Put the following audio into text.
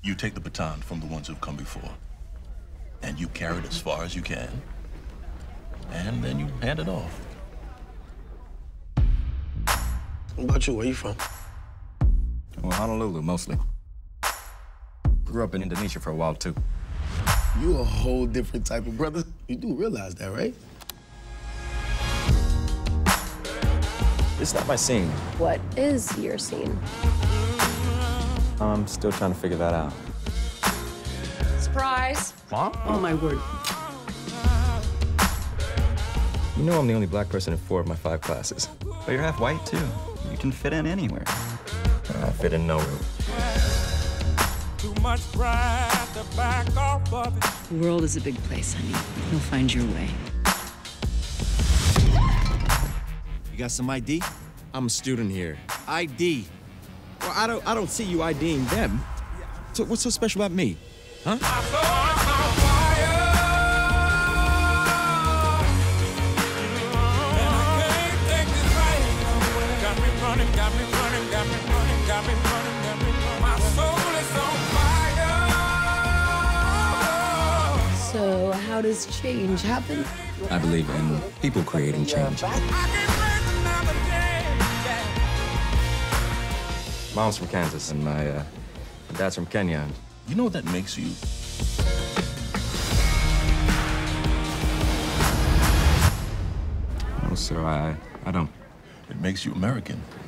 You take the baton from the ones who've come before, and you carry it as far as you can, and then you hand it off. What about you? Where you from? Well, Honolulu, mostly. Grew up in Indonesia for a while, too. You a whole different type of brother. You do realize that, right? It's not my scene. What is your scene? I'm still trying to figure that out. Surprise. Mom? Oh, my word. You know I'm the only black person in 4 of my 5 classes. But you're half white, too. You can fit in anywhere. I fit in nowhere. Too much pride to back off of it. The world is a big place, honey. You'll find your way. You got some ID? I'm a student here. ID. Well, I don't see you IDing them. So what's so special about me? Huh? So how does change happen? I believe in people creating change. Mom's from Kansas, and my dad's from Kenya. You know what that makes you? Oh, sir, I don't. It makes you American.